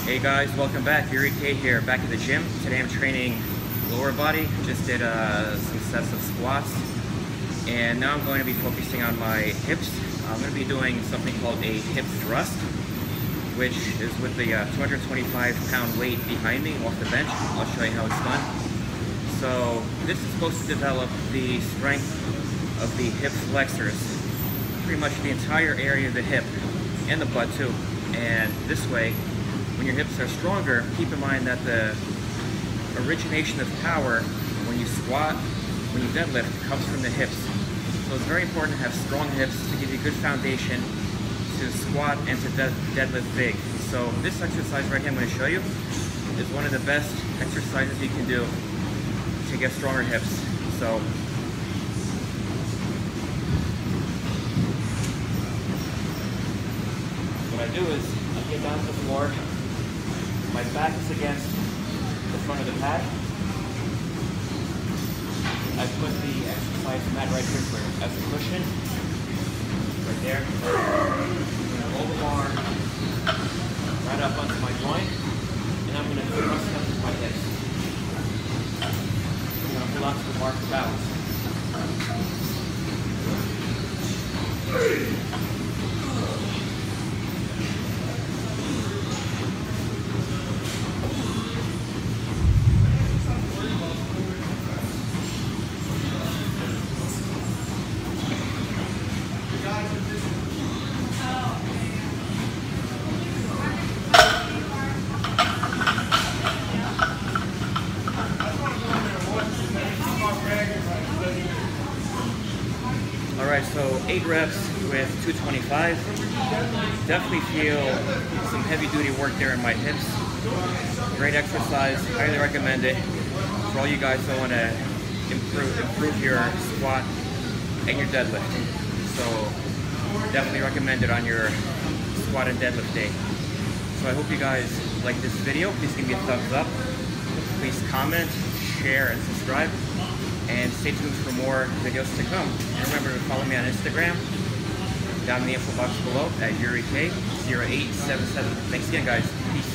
Hey guys, welcome back. Yuri K here, back at the gym. Today I'm training lower body. Just did some sets of squats, and now I'm going to be focusing on my hips. I'm going to be doing something called a hip thrust, which is with the 225-pound weight behind me off the bench. I'll show you how it's done. So this is supposed to develop the strength of the hip flexors, pretty much the entire area of the hip and the butt too. And this way, when your hips are stronger, keep in mind that the origination of power when you squat, when you deadlift, comes from the hips. So it's very important to have strong hips to give you a good foundation to squat and to deadlift big. So this exercise right here I'm going to show you is one of the best exercises you can do to get stronger hips. So what I do is I get down to the floor. My back is against the front of the pad. I put the exercise mat right here as a cushion. Right there. I'm going to roll the bar right up onto my joint, and I'm going to thrust up to my hips. I'm going to pull onto the bar for balance. Alright, so 8 reps with 225. Definitely feel some heavy duty work there in my hips. Great exercise, highly recommend it for all you guys that want to improve your squat and your deadlift. So definitely recommend it on your squat and deadlift day. So I hope you guys like this video. Please give me a thumbs up. Please comment, share, and subscribe. And stay tuned for more videos to come. And remember to follow me on Instagram, down in the info box below at YuriK0877. Thanks again, guys. Peace.